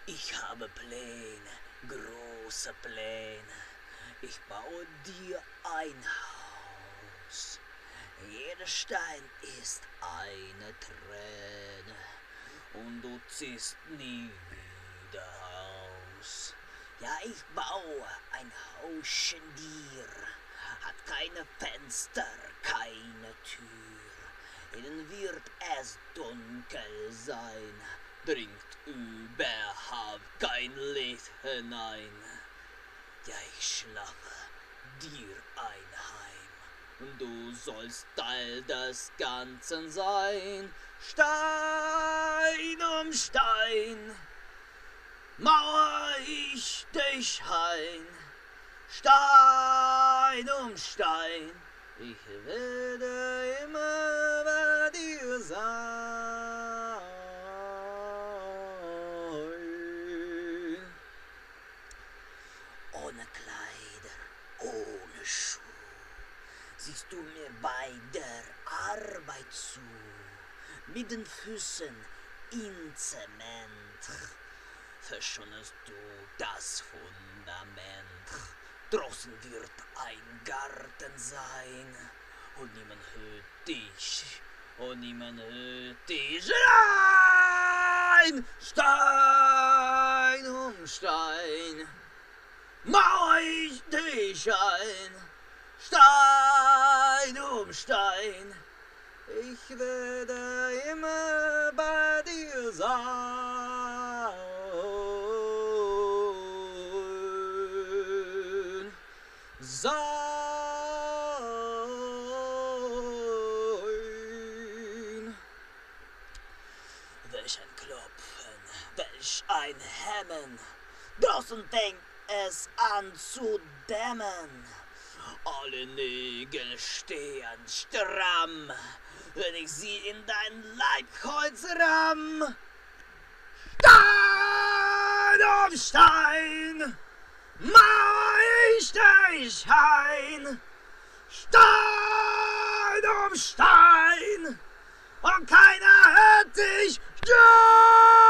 Ich habe Pläne, große Pläne. Ich baue dir ein Haus. Jeder Stein ist eine Träne und du ziehst nie wieder aus. Ja, ich baue ein Hauschen dir, hat keine Fenster, keine Tür. Innen wird es dunkel sein, dringt überhaupt kein Licht hinein. Ja, ich schlafe dir ein Heim, und du sollst Teil des Ganzen sein. Stein um Stein mauer ich dich ein, Stein um Stein, ich werde immer bei dir sein. Ohne Kleider, ohne Schuh, siehst du mir bei der Arbeit zu, mit den Füßen in Zement verschonest du das Fundament. Draußen wird ein Garten sein, und niemand hört dich, und niemand hört dich. Nein! Stein um Stein mauer ich dich ein, Stein um Stein, ich werde immer bei dir sein. Welch ein Klopfen, welch ein Hemmen, draußen fängt es an zu dämmen. Alle Nägel stehen stramm, wenn ich sie in dein Leibkreuz ramm. Stein auf Stein mauer ich dich ein, Stein um Stein, und keiner hört dich. Ja!